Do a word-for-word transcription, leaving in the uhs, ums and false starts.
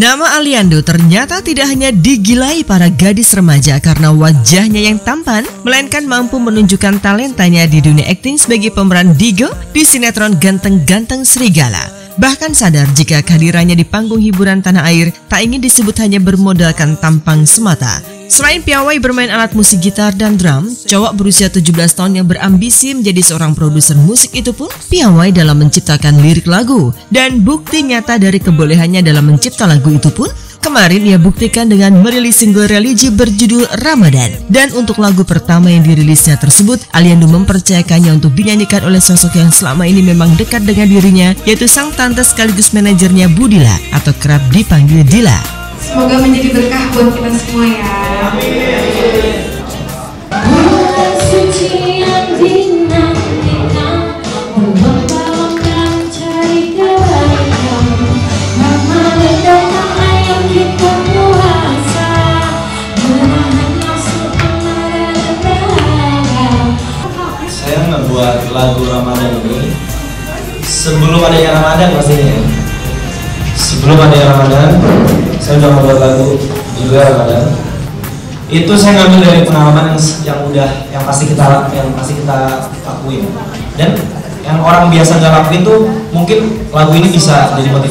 Nama Aliando ternyata tidak hanya digilai para gadis remaja karena wajahnya yang tampan, melainkan mampu menunjukkan talentanya di dunia akting sebagai pemeran Digo di sinetron Ganteng-Ganteng Serigala. Bahkan sadar jika kehadirannya di panggung hiburan tanah air tak ingin disebut hanya bermodalkan tampang semata. Selain piawai bermain alat musik gitar dan drum, cowok berusia tujuh belas tahun yang berambisi menjadi seorang produser musik itu pun piawai dalam menciptakan lirik lagu. Dan bukti nyata dari kebolehannya dalam mencipta lagu itu pun kemarin ia buktikan dengan merilis single religi berjudul Ramadan. Dan untuk lagu pertama yang dirilisnya tersebut, Aliando mempercayakannya untuk dinyanyikan oleh sosok yang selama ini memang dekat dengan dirinya, yaitu sang tante sekaligus manajernya Budila atau kerap dipanggil Dila. Semoga menjadi berkah buat kita semua ya. Amin. Bulan suci yang dinantikan, berlomba-lomba mencari kebaikan. Ramadan datang, ayo kita puasa, menahan nafsu amarah dan dahaga. Saya membuat lagu Ramadan ini sebelum adanya Ramadan pastinya. Sebelum adanya Ramadan, saya udah membuat lagu juga Ramadan. Itu saya ngambil dari pengalaman yang, yang udah yang pasti kita yang pasti kita lakuin. Dan yang orang biasa nggak lakuin tuh mungkin lagu ini bisa jadi motivasi.